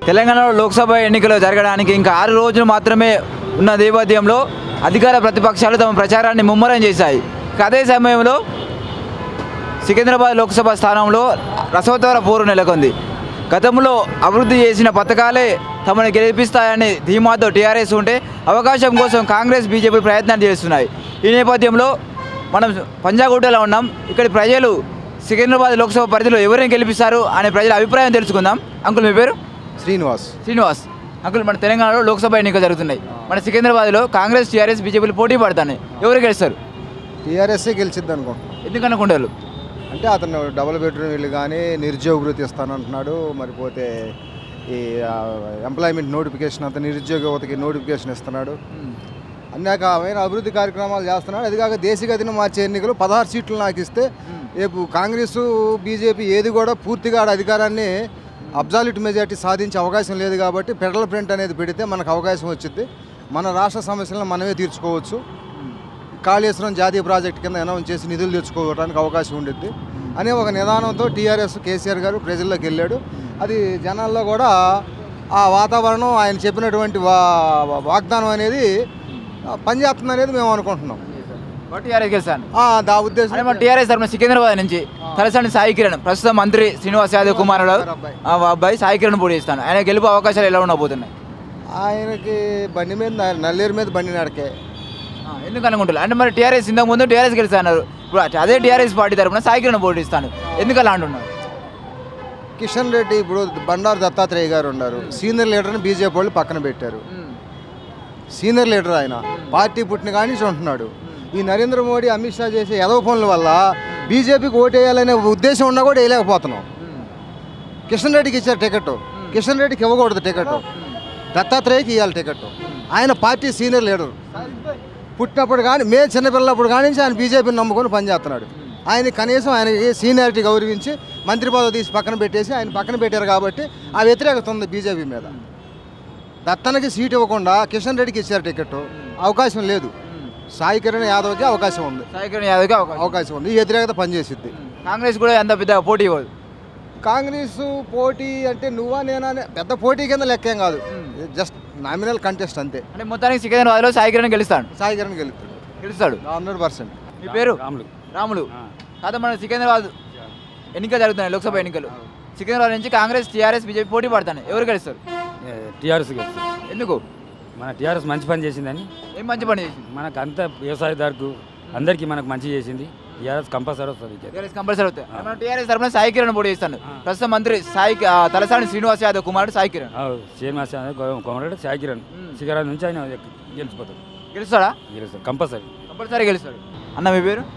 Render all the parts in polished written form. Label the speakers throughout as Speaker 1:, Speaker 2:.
Speaker 1: తెలంగాణలో లోక్సభ ఎన్నికలు జరగడానికి ఇంకా 6 రోజులు మాత్రమే ఉన్న నేపథ్యంలో అధికార ప్రతిపక్షాలు తమ ప్రచారాన్ని ముమ్మరం చేశాయి. అదే సమయంలో సికింద్రాబాద్ లోక్సభ స్థానంలో రసవత్తర పోరు నెలకొంది. గతంలో అభివృద్ధి చేసిన పథకాలే తమను గెలిపిస్తాయని ధీమాతో టీఆర్ఎస్ ఉంటే అవకాశం కోసం కాంగ్రెస్ బీజేపీ ప్రయత్నాలు చేస్తున్నాయి. ఈ నేపథ్యంలో మనం పంజాగుట్టలో ఉన్నాం. ఇక్కడి ప్రజలు సికింద్రాబాద్ లోక్సభ పరిధిలో ఎవరిని గెలిపిస్తారు అనే ప్రజల అభిప్రాయం తెలుసుకుందాం. అంకుల్, మీ పేరు? శ్రీనివాస్. అంకుల్, మన తెలంగాణలో లోక్సభ ఎన్నికలు జరుగుతున్నాయి. మన సికింద్రాబాద్లో కాంగ్రెస్ టీఆర్ఎస్ బీజేపీలు పోటీ పడతాయి. ఎవరు గెలుస్తారు?
Speaker 2: టీఆర్ఎస్ఏ గెలిచిద్ది అనుకుంటున్నాను.
Speaker 1: ఎందుకు అనుకుంటారు?
Speaker 2: అంటే అతను డబుల్ బెడ్రూమ్ ఇల్లు కానీ నిరుద్యోగ వృత్తి ఇస్తానంటున్నాడు. మరిపోతే ఈ ఎంప్లాయ్మెంట్ నోటిఫికేషన్ అంతా నిరుద్యోగ యువతకి నోటిఫికేషన్ ఇస్తున్నాడు. అనేకమైన అభివృద్ధి కార్యక్రమాలు చేస్తున్నాడు. అది కాక దేశగతిని మార్చే ఎన్నికలు 16 సీట్లు నాకు ఇస్తే రేపు కాంగ్రెస్ బీజేపీ ఏది కూడా పూర్తిగా అధికారాన్ని అబ్జాల్యూట్ మెజార్టీ సాధించే అవకాశం లేదు. కాబట్టి ఫెడరల్ ఫ్రంట్ అనేది పెడితే మనకు అవకాశం వచ్చింది. మన రాష్ట్ర సమస్యలను మనమే తీర్చుకోవచ్చు. కాళేశ్వరం జాతీయ ప్రాజెక్టు కింద అనౌన్స్ చేసి నిధులు తెచ్చుకోవడానికి అవకాశం ఉండిద్ది అనే ఒక నిదానంతో టీఆర్ఎస్ కేసీఆర్ గారు ప్రజల్లోకి వెళ్ళాడు. అది జనాల్లో కూడా ఆ వాతావరణం ఆయన చెప్పినటువంటి వాగ్దానం అనేది పనిచేస్తుంది అనేది మేము అనుకుంటున్నాం.
Speaker 1: టీఆర్ఎస్ గెలుస్తాను
Speaker 2: దా ఉద్దేశం.
Speaker 1: టీఆర్ఎస్ తరఫున సికింద్రాబాద్ నుంచి తలసాని సాయి కిరణ్, ప్రస్తుతం మంత్రి శ్రీనివాస్ యాదవ్ కుమారుడు అబ్బాయి సాయి కిరణ్ పోటీ చేస్తాను. ఆయన గెలుపు అవకాశాలు ఎలా ఉండబోతున్నాయి?
Speaker 2: ఆయనకి బండి మీద నల్లేరు మీద బండి నడకే.
Speaker 1: ఎందుకు అనుకుంటారు? అంటే మరి టీఆర్ఎస్ ఇంతకు ముందు టీఆర్ఎస్ గెలుస్తున్నారు. ఇప్పుడు అదే టీఆర్ఎస్ పార్టీ తరఫున సాయి కిరణ్ పోటీ ఇస్తాను. ఎందుకు అలా అంటున్నారు?
Speaker 2: కిషన్ రెడ్డి ఇప్పుడు బండారు దత్తాత్రేయ గారు ఉన్నారు. సీనియర్ లీడర్ని బీజేపీ వాళ్ళు పక్కన పెట్టారు. సీనియర్ లీడర్ ఆయన పార్టీ పుట్టిన కానీ ఉంటున్నాడు. ఈ నరేంద్ర మోడీ అమిత్ షా చేసే ఎదవ పనుల వల్ల బీజేపీకి ఓటేయాలనే ఉద్దేశం ఉన్నా కూడా వేయలేకపోతున్నాం. కిషన్ రెడ్డికి ఇచ్చారు టికెట్, కిషన్ రెడ్డికి ఇవ్వకూడదు టికెట్, దత్తాత్రేయకి ఇవ్వాలి టికెట్. ఆయన పార్టీ సీనియర్ లీడర్ పుట్టినప్పుడు కానీ చిన్నపిల్లప్పుడు కానీ ఆయన బీజేపీని నమ్ముకొని పనిచేస్తున్నాడు. ఆయన కనీసం ఆయనకి సీనియారిటీ గౌరవించి మంత్రి పదవి తీసి పక్కన పెట్టేసి ఆయన పక్కన పెట్టారు. కాబట్టి ఆ వ్యతిరేకత ఉంది బీజేపీ మీద. దత్తనకి సీట్ ఇవ్వకుండా కిషన్ రెడ్డికి ఇచ్చారు టికెట్, అవకాశం లేదు. సాయి కిరణ్ యాదవ్కి అవకాశం ఉంది.
Speaker 1: సాయి కిరణ్ యాదవ్కి
Speaker 2: అవకాశం ఉంది. ఈ వ్యతిరేకత పనిచేసిద్ది.
Speaker 1: కాంగ్రెస్ కూడా ఎంత పెద్ద పోటీ ఇవ్వదు.
Speaker 2: కాంగ్రెస్ పోటీ అంటే నువ్వా నేనా పెద్ద పోటీ కింద లెక్కేం కాదు. జస్ట్ నామినల్ కంటెస్ట్ అంతే.
Speaker 1: అంటే మొత్తానికి సికింద్రాబాద్లో సాయి కిరణ్ గెలుస్తాడు.
Speaker 2: సాయి కిరణ్ గెలుస్తాడు 100%.
Speaker 1: మీ పేరు? రాములు. కాదు, మన సికింద్రాబాద్ ఎన్నికలు జరుగుతున్నాయి, లోక్సభ ఎన్నికలు. సికింద్రాబాద్ నుంచి కాంగ్రెస్ టీఆర్ఎస్ బీజేపీ పోటీ పడతాయి. ఎవరు గెలుస్తారు?
Speaker 3: టీఆర్ఎస్ గెలుస్తారు.
Speaker 1: ఎందుకు?
Speaker 3: మన టీఆర్ఎస్ మంచి పని చేసిందని.
Speaker 1: ఏం మంచి పని చేసింది?
Speaker 3: మనకు అంత వ్యవసాయదారుకు అందరికీ మనకు మంచి చేసింది. టీఆర్ఎస్ కంపల్సరీ వస్తుంది.
Speaker 1: కంపల్సరీ అవుతాయి. మన టీఆర్ఎస్ తరఫున సాయి కిరణ్ పోటీ చేస్తాను. ప్రస్తుతం మంత్రి తలసాని శ్రీనివాస్ యాదవ్ కుమారుడు సాయి కిరణ్.
Speaker 3: శ్రీనివాస్ యాదవ్ కుమారుడు సాయి కిరణ్ సికింద్రాబాద్ నుంచి ఆయన గెలిచిపోతాడు.
Speaker 1: గెలుస్తాడా?
Speaker 3: గెలుస్తాడు, కంపల్సరీ
Speaker 1: గెలుస్తాడు. అన్న, మీ పేరు?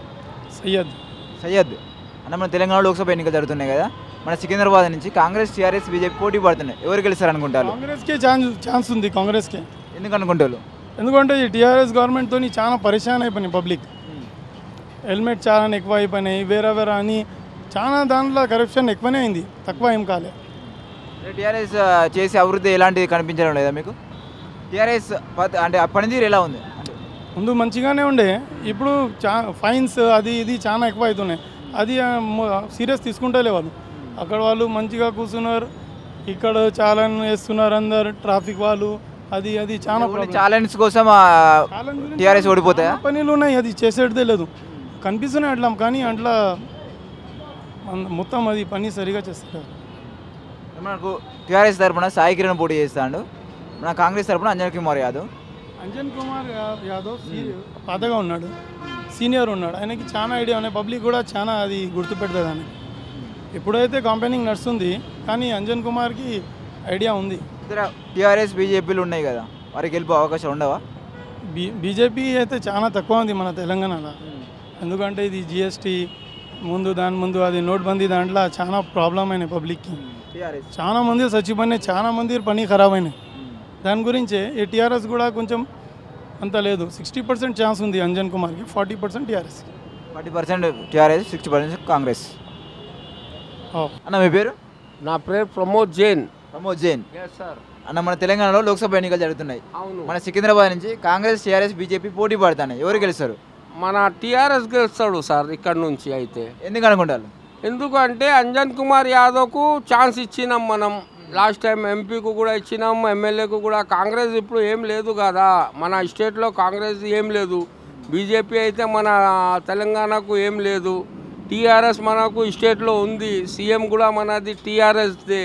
Speaker 1: సయ్యద్. అన్న, మన తెలంగాణ లోక్సభ ఎన్నికలు జరుగుతున్నాయి కదా. మన సికింద్రాబాద్ నుంచి కాంగ్రెస్ టీఆర్ఎస్ బీజేపీ పోటీ పడుతున్నాయి. ఎవరు గెలుస్తారు అనుకుంటారు?
Speaker 4: కాంగ్రెస్కే ఛాన్స్ ఉంది. కాంగ్రెస్కే.
Speaker 1: ఎందుకు అనుకుంటారు?
Speaker 4: ఎందుకంటే ఈ టీఆర్ఎస్ గవర్నమెంట్తో చాలా పరిశాన్ అయిపోయినాయి పబ్లిక్. హెల్మెట్ చాలా ఎక్కువ అయిపోయినాయి, వేరే అని చాలా దాంట్లో కరప్షన్ ఎక్కువనే అయింది, తక్కువ ఏం కాలే.
Speaker 1: టీఆర్ఎస్ చేసే అభివృద్ధి ఎలాంటిది కనిపించడం లేదా మీకు? టీఆర్ఎస్ అంటే పనితీరు ఎలా ఉంది?
Speaker 4: ముందు మంచిగానే ఉండే, ఇప్పుడు ఫైన్స్ అది ఇది చాలా ఎక్కువ అవుతున్నాయి. అది సీరియస్ తీసుకుంటలే వాళ్ళు. అక్కడ వాళ్ళు మంచిగా కూర్చున్నారు, ఇక్కడ చాలన్ వేస్తున్నారు అందరు ట్రాఫిక్ వాళ్ళు. అది చాలా
Speaker 1: ఛాలెంజ్ కోసం టీఆర్ఎస్ ఓడిపోతాయా?
Speaker 4: పనులు ఉన్నాయి, అది చేసేదే లేదు. కనిపిస్తున్నాయి అట్లా, కానీ అట్లా మొత్తం అది పని సరిగా చేస్తారు.
Speaker 1: మనకు టీఆర్ఎస్ తరఫున సాయి కిరణ్ పోటీ చేస్తాడు. మన కాంగ్రెస్ తరఫున అంజన్ కుమార్ యాదవ్
Speaker 4: పాతగా ఉన్నాడు, సీనియర్ ఉన్నాడు, ఆయనకి చాలా ఐడియా ఉన్నాయి. పబ్లిక్ కూడా చాలా అది గుర్తుపెడుతుంది అని. ఎప్పుడైతే కంపెనీంగ్ నడుస్తుంది, కానీ అంజన్ కుమార్కి ఐడియా ఉంది.
Speaker 1: టీఆర్ఎస్ బీజేపీలు ఉన్నాయి కదా, వారికి గెలుపు అవకాశం ఉండవా?
Speaker 4: బీజేపీ అయితే చాలా తక్కువ ఉంది మన తెలంగాణలో. ఎందుకంటే ఇది జిఎస్టీ దాని ముందు అది నోట్బందీ, దాంట్లో చాలా ప్రాబ్లం అయినాయి పబ్లిక్కి. చాలా మంది చచ్చిపోయినాయి, చాలా మంది పని ఖరాబ్ అయినాయి. దాని గురించే ఈ టీఆర్ఎస్ కూడా కొంచెం అంత లేదు. 60% ఛాన్స్ ఉంది అంజన్ కుమార్కి, 40% టీఆర్ఎస్.
Speaker 1: 40% టీఆర్ఎస్, 60% కాంగ్రెస్. అన్న, మీ పేరు?
Speaker 5: నా పేరు ప్రమోద్ జైన్.
Speaker 1: అన్న, మన తెలంగాణలో లోక్సభ ఎన్నికలు జరుగుతున్నాయి. మన సికింద్రాబాద్ నుంచి కాంగ్రెస్ టీఆర్ఎస్ బీజేపీ పోటీ పడతాయి. ఎవరు గెలుస్తారు?
Speaker 5: మన టీఆర్ఎస్ గెలుస్తాడు సార్ ఇక్కడ నుంచి. అయితే
Speaker 1: ఎందుకు అనుకుంటారు?
Speaker 5: ఎందుకంటే అంజన్ కుమార్ యాదవ్కు ఛాన్స్ ఇచ్చినాం మనం. లాస్ట్ టైం ఎంపీకు కూడా ఇచ్చినాం, ఎమ్మెల్యేకు కూడా. కాంగ్రెస్ ఇప్పుడు ఏం లేదు కదా మన స్టేట్లో, కాంగ్రెస్ ఏం లేదు. బీజేపీ అయితే మన తెలంగాణకు ఏం లేదు. టీఆర్ఎస్ మనకు స్టేట్లో ఉంది. సీఎం కూడా మనది టీఆర్ఎస్దే.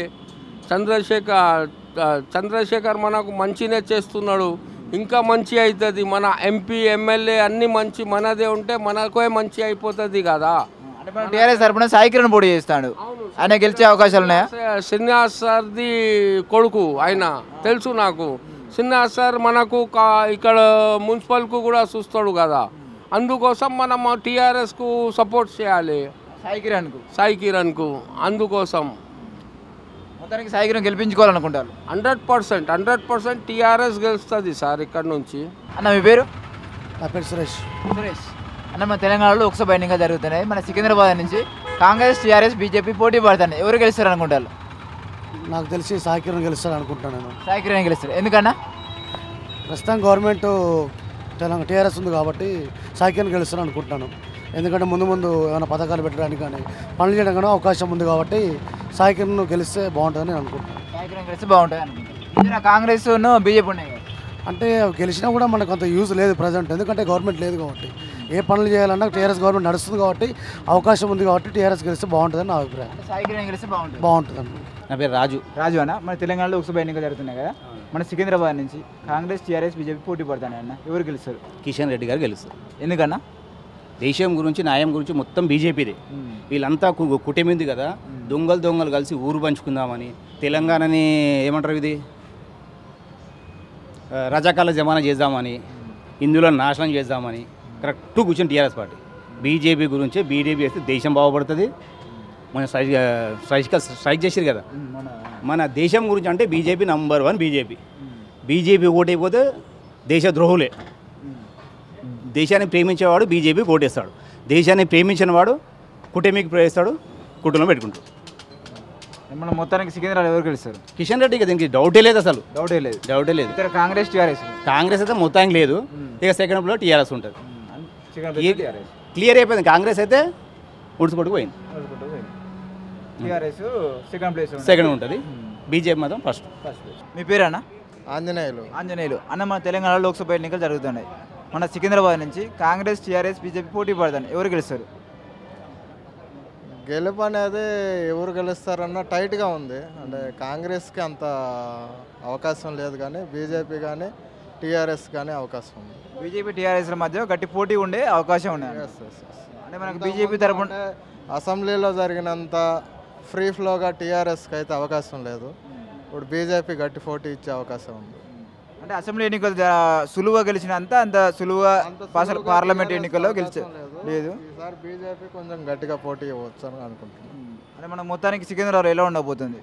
Speaker 5: చంద్రశేఖర్ మనకు మంచినే చేస్తున్నాడు. ఇంకా మంచి అవుతుంది. మన ఎంపీ ఎమ్మెల్యే అన్నీ మంచి మనదే ఉంటే మనకే మంచి అయిపోతుంది కదా.
Speaker 1: టీఆర్ఎస్ తరపున సాయి కిరణ్ పోటీ చేస్తాడు, ఆయన గెలిచే అవకాశాలు ఉన్నాయా?
Speaker 5: శ్రీనివాస్ సార్ది కొడుకు ఆయన తెలుసు నాకు. శ్రీనివాస్ సార్ మనకు ఇక్కడ మున్సిపల్కు కూడా చూస్తాడు కదా. అందుకోసం మనం టీఆర్ఎస్కు సపోర్ట్ చేయాలి, సాయి కిరణ్కు. అందుకోసం
Speaker 1: మొత్తానికి సాయి కిరణ్ గెలిపించుకోవాలనుకుంటారు.
Speaker 5: 100% టీఆర్ఎస్ గెలుస్తుంది సార్ ఇక్కడ నుంచి.
Speaker 1: అన్న మీ పేరు?
Speaker 6: నా పేరు సురేష్.
Speaker 1: అన్న మన తెలంగాణలో లోక్సభ ఎన్నికలు జరుగుతున్నాయి. మన సికింద్రాబాద్ నుంచి కాంగ్రెస్, టీఆర్ఎస్, బీజేపీ పోటీ పడుతున్నాయి. ఎవరు గెలుస్తారు అనుకుంటారు?
Speaker 6: నాకు తెలిసి సాయి కిరణ్ గెలుస్తాడు అనుకుంటాను నేను.
Speaker 1: సాయి కిరణ్ గెలుస్తారు. ఎందుకన్నా?
Speaker 6: ప్రస్తుతం గవర్నమెంట్ తెలంగాణ టీఆర్ఎస్ ఉంది కాబట్టి సాయి కిరణ్ గెలుస్తాను అనుకుంటున్నాను. ఎందుకంటే ముందు ఏమైనా పథకాలు పెట్టడానికి కానీ పనులు చేయడం కానీ అవకాశం ఉంది కాబట్టి సాయి కిరణ్ గెలిస్తే బాగుంటుందని నేను అనుకుంటున్నాను.
Speaker 1: సాయి కిరణ్ గెలిస్తే బాగుంటుంది అనుకుంటున్నాను. కాంగ్రెస్ బీజేపీ ఉన్నాయి కదా,
Speaker 6: అంటే గెలిచినా కూడా మనకు అంత యూజ్ లేదు ప్రజెంట్. ఎందుకంటే గవర్నమెంట్ లేదు కాబట్టి ఏ పనులు చేయాలన్నా టీఆర్ఎస్ గవర్నమెంట్ నడుస్తుంది కాబట్టి అవకాశం ఉంది కాబట్టి టీఆర్ఎస్ గెలిస్తే బాగుంటుందని నా అభిప్రాయం.
Speaker 1: సాయి కిరణ్ గెలిస్తే
Speaker 6: బాగుంటుందండి.
Speaker 7: నా పేరు రాజు
Speaker 1: అన్న మన తెలంగాణలో లోక్సభ ఎన్నికలు జరుగుతున్నాయి కదా, మన సికింద్రాబాద్ నుంచి కాంగ్రెస్, టీఆర్ఎస్, బీజేపీ పోటీ పడుతున్నాయి అన్న. ఎవరు గెలుస్తారు?
Speaker 7: కిషన్ రెడ్డి గారు గెలుస్తారు.
Speaker 1: ఎందుకన్నా?
Speaker 7: దేశం గురించి, న్యాయం గురించి మొత్తం బీజేపీదే. వీళ్ళంతా కుటుంబింది కదా, దొంగలు కలిసి ఊరు పంచుకుందామని తెలంగాణని ఏమంటారు ఇది రజాకాల జమానా చేద్దామని, ఇందులో నాశనం చేద్దామని కరెక్ట్ కూర్చొని టీఆర్ఎస్ పార్టీ. బీజేపీ గురించి బీజేపీ వేస్తే దేశం బాగుపడుతుంది. మన స్ట్రైక్ చేసారు కదా, మన దేశం గురించి అంటే బీజేపీ నంబర్ 1. బీజేపీ ఓటైపోతే దేశ ద్రోహులే. దేశాన్ని ప్రేమించేవాడు బీజేపీ ఓటేస్తాడు, దేశాన్ని ప్రేమించిన వాడు కుటుంబీకి ప్రేమిస్తాడు, కుటుంబంలో పెట్టుకుంటాడు.
Speaker 1: మనం మొత్తానికి సికింద్రాబాద్ ఎవరు గెలుస్తారు?
Speaker 7: కిషన్ రెడ్డికి దీనికి డౌటే లేదు, అసలు
Speaker 1: డౌటే లేదు. ఇక్కడ కాంగ్రెస్, టీఆర్ఎస్.
Speaker 7: కాంగ్రెస్ అయితే మొత్తానికి లేదు. ఇక సెకండ్ ప్లేలో టీఆర్ఎస్ ఉంటుంది. క్లియర్ అయిపోయింది. కాంగ్రెస్ అయితే ఉడుచుకొట్టుకు పోయింది,
Speaker 1: టీఆర్ఎస్
Speaker 7: సెకండ్ ఉంటుంది, బీజేపీ మాత్రం ఫస్ట్.
Speaker 1: మీ పేరేనా?
Speaker 2: ఆంజనేయులు.
Speaker 1: అన్న మన తెలంగాణలో లోక్సభ ఎన్నికలు జరుగుతున్నాయి. మన సికింద్రాబాద్ నుంచి కాంగ్రెస్, టీఆర్ఎస్, బీజేపీ పోటీ పడుతున్నాయి. ఎవరు గెలుస్తారు?
Speaker 2: గెలుపు అనేది ఎవరు గెలుస్తారన్న టైట్గా ఉంది. అంటే కాంగ్రెస్కి అంత అవకాశం లేదు, కానీ బీజేపీ కానీ టీఆర్ఎస్ కానీ అవకాశం ఉంది.
Speaker 1: బీజేపీ, టీఆర్ఎస్ల మధ్య గట్టి పోటీ ఉండే అవకాశం ఉంది. అంటే మనకు బీజేపీ తరపున
Speaker 2: అసెంబ్లీలో జరిగినంత ఫ్రీ ఫ్లోగా టీఆర్ఎస్కి అయితే అవకాశం లేదు. ఇప్పుడు బీజేపీ గట్టి పోటీ ఇచ్చే అవకాశం ఉంది.
Speaker 1: అంటే అసెంబ్లీ ఎన్నికలు సులువుగా గెలిచినంత అంత సులువుగా పార్లమెంట్ ఎన్నికల్లో లేదు.
Speaker 2: ఈసారి బీజేపీ కొంచెం గట్టిగా పోటీ ఇవ్వచ్చు అని అనుకుంటున్నాను.
Speaker 1: అంటే మనం మొత్తానికి సికింద్రాబాద్ ఎలా ఉండబోతుంది?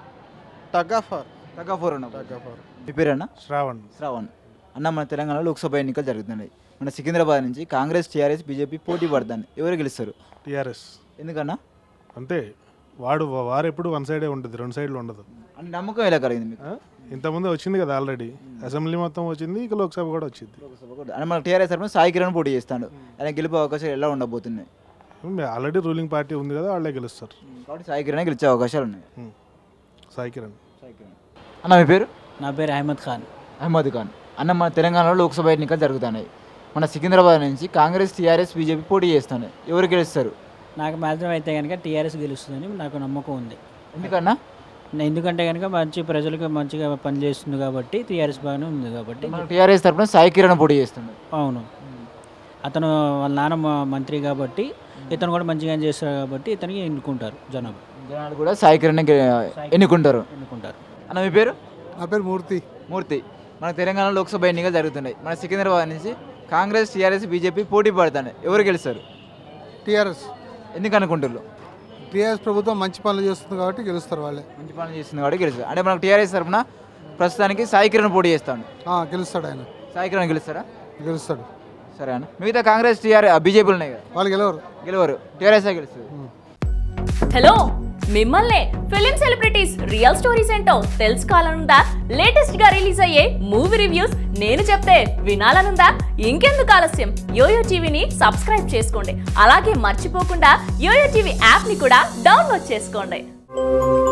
Speaker 2: Tug of war.
Speaker 1: మీ పేరేనా?
Speaker 4: శ్రావణ్.
Speaker 1: అన్న మన తెలంగాణలో లోక్సభ ఎన్నికలు జరుగుతున్నాయి. మన సికింద్రాబాద్ నుంచి కాంగ్రెస్, టీఆర్ఎస్, బీజేపీ పోటీ పడుతుంది. ఎవరు గెలుస్తారు?
Speaker 4: టీఆర్ఎస్.
Speaker 1: ఎందుకన్నా?
Speaker 4: అంతే, వారు ఎప్పుడు వన్ సైడే ఉంటుంది, రెండు సైడ్లు ఉండదు.
Speaker 1: అంటే నమ్మకం ఎలా కలిగింది మీకు?
Speaker 4: ఇంతకుముందు వచ్చింది కదా ఆల్రెడీ, అసెంబ్లీ మొత్తం వచ్చింది, ఇక లోక్సభ కూడా వచ్చింది.
Speaker 1: అంటే మన టీఆర్ఎస్ తరఫున సాయి కిరణ్ పోటీ చేస్తాడు, ఆయన గెలిపే అవకాశాలు ఎలా ఉండబోతున్నాయి?
Speaker 4: ఆల్రెడీ రూలింగ్ పార్టీ ఉంది కదా, వాళ్ళే గెలుస్తారు
Speaker 1: కాబట్టి సాయి కిరణ్ గెలిచే అవకాశాలు ఉన్నాయి.
Speaker 4: సాయి కిరణ్.
Speaker 1: అన్న మీ పేరు?
Speaker 8: నా పేరు అహ్మద్ ఖాన్.
Speaker 1: అన్న మన తెలంగాణలో లోక్సభ ఎన్నికలు జరుగుతున్నాయి. మన సికింద్రాబాద్ నుంచి కాంగ్రెస్, టీఆర్ఎస్, బీజేపీ పోటీ చేస్తాను. ఎవరు గెలుస్తారు?
Speaker 8: నాకు మాత్రం అయితే కనుక టీఆర్ఎస్ గెలుస్తుందని నాకు నమ్మకం ఉంది.
Speaker 1: ఎందుకన్నా?
Speaker 8: ఎందుకంటే కనుక మంచి ప్రజలకు మంచిగా పనిచేస్తుంది కాబట్టి, టీఆర్ఎస్ బాగానే ఉంది కాబట్టి.
Speaker 1: టీఆర్ఎస్ తరఫున సాయి కిరణ్ పోటీ చేస్తుంది.
Speaker 8: అవును, అతను వాళ్ళ నాన్న మంత్రి కాబట్టి ఇతను కూడా మంచిగా చేస్తారు కాబట్టి ఇతనికి ఎన్నుకుంటారు జనాలు
Speaker 1: కూడా సాయి కిరణ్ ఎన్నుకుంటారు. అన్న మీ పేరు?
Speaker 6: నా పేరు మూర్తి.
Speaker 1: మన తెలంగాణ లోక్సభ ఎన్నికలు జరుగుతున్నాయి. మన సికింద్రాబాద్ నుంచి కాంగ్రెస్, టీఆర్ఎస్, బీజేపీ పోటీ పడుతున్నాయి. ఎవరు గెలుస్తారు?
Speaker 6: టీఆర్ఎస్.
Speaker 1: ఎందుకు అనుకుంటున్నారు?
Speaker 6: టీఆర్ఎస్ ప్రభుత్వం మంచి పనులు చేస్తుంది కాబట్టి గెలుస్తారు. వాళ్ళే
Speaker 1: మంచి పనులు చేస్తుంది కాబట్టి గెలుస్తారు. అంటే మనకు టీఆర్ఎస్ తరఫున ప్రస్తుతానికి సాయి కిరణ్ పోటీ చేస్తాడు.
Speaker 6: గెలుస్తాడు ఆయన.
Speaker 1: సాయి కిరణ్ గెలుస్తారా?
Speaker 6: గెలుస్తాడు.
Speaker 1: సరే అన్న. మిగతా కాంగ్రెస్, బీజేపీలు ఉన్నాయి కదా,
Speaker 6: వాళ్ళు
Speaker 1: గెలవరు. టీఆర్ఎస్ గెలుస్తుంది.
Speaker 9: హలో, మిమ్మల్ని ఫిలిం సెలబ్రిటీస్ రియల్ స్టోరీస్ ఏంటో తెలుసుకోవాలనుందా? లేటెస్ట్ గా రిలీజ్ అయ్యే మూవీ రివ్యూస్ నేను చెప్తే వినాలనుందా? ఇంకెందుకు ఆలస్యం, యోయో టీవీని సబ్స్క్రైబ్ చేసుకోండి. అలాగే మర్చిపోకుండా యోయో టీవీ యాప్ ని కూడా డౌన్లోడ్ చేసుకోండి.